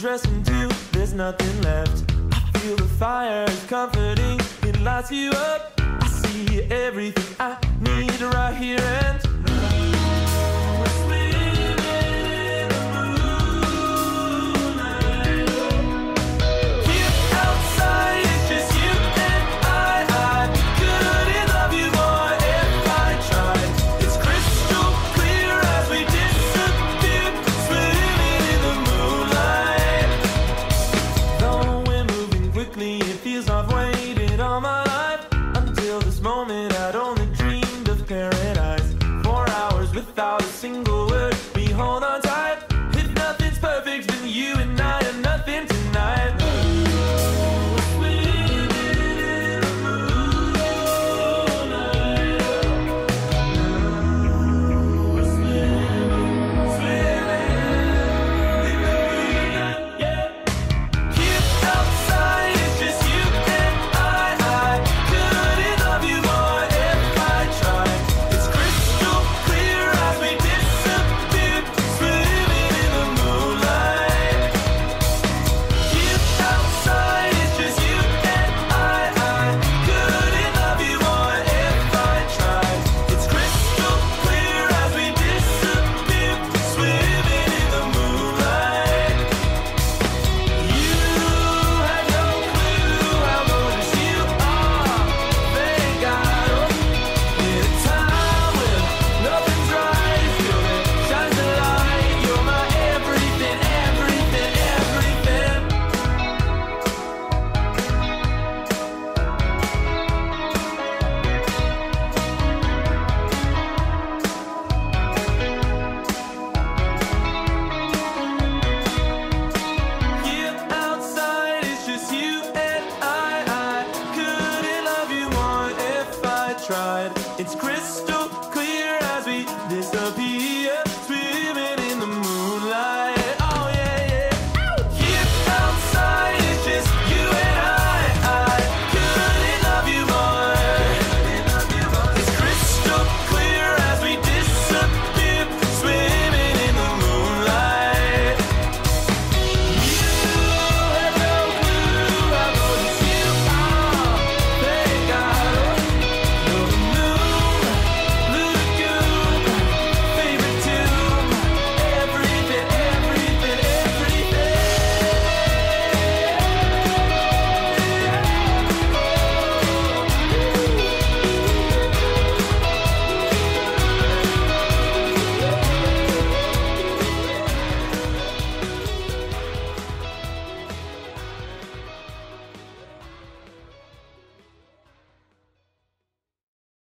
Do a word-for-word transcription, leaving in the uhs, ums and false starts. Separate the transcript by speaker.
Speaker 1: undressing till there's nothing left. I feel the fire is comforting, it lights you up. I see everything I need right here and without a single word, we hold on tight. If nothing's perfect, then you and I are nothing tonight. We're swimming in the moonlight. We're swimming, swimming in the moonlight, yeah. Here outside, it's just you and I. I couldn't love you more if I tried. It's crystal clear as we disappear, swimming in the moonlight. Here outside, it's just you and I. I couldn't love you more if I tried. It's crystal clear as we disappear, swimming in the moonlight. You have no clue how gorgeous you are. Thank God. In a time when nothing's right, feel it shines the light. You're my everything, everything, everything. Here outside, it's just you and I. I couldn't love you more if I tried. It's crystal